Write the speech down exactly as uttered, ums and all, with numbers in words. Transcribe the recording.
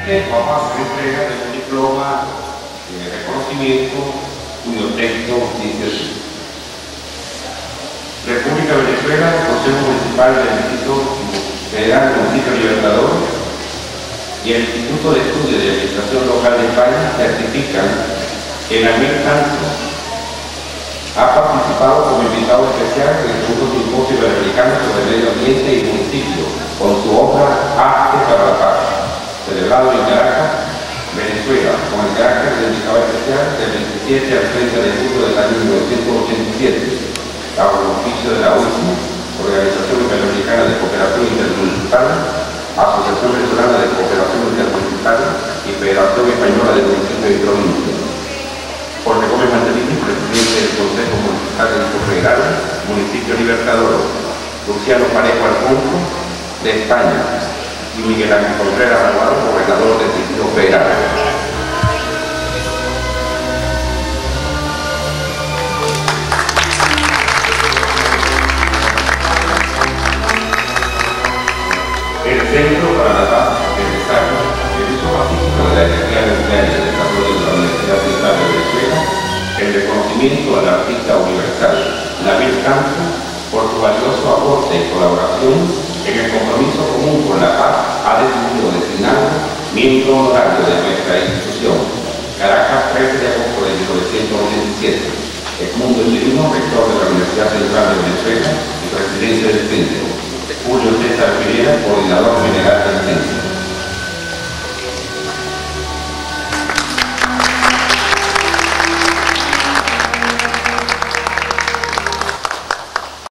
Vamos a hacer entrega de un diploma de reconocimiento cuyo texto dice así: República de Venezuela, Consejo Municipal del Distrito Federal del Municipio Libertador y el Instituto de Estudios de Administración Local de España certifican que Daniel Santos ha participado como invitado especial en el segundo simposio iberoamericano sobre el medio ambiente y municipio con su obra Arte para la Paz, celebrado en Caracas, Venezuela, con el carácter de invitado especial del veintisiete al treinta de julio del año mil novecientos ochenta y siete, bajo el oficio de la O I C I, Organización Iberoamericana de Cooperación Intermunicipal, Asociación Venezolana de Cooperación Intermunicipal y Federación Española de Municipios y Provincias. Jorge Gómez Mantelini, presidente del Consejo Municipal del Distrito Federal, Municipio Libertador, Luciano Parejo Alfonso, de España, y Miguel Ángel Contreras Aguado, gobernador del Distrito Federal. El Centro para la Paz del Desarrollo, el uso pacífico de la energía nuclear y el desarrollo de la Universidad Central de Venezuela, el reconocimiento al artista universal Daniel Santos por su valioso aporte y colaboración en el compromiso común con la paz, ha decidido designar miembro honorario de nuestra institución. Caracas, trece de agosto de mil novecientos ochenta y siete. Edmundo Chirino, rector de la Universidad Central de Venezuela y presidente del centro. Julio César Pereira, coordinador general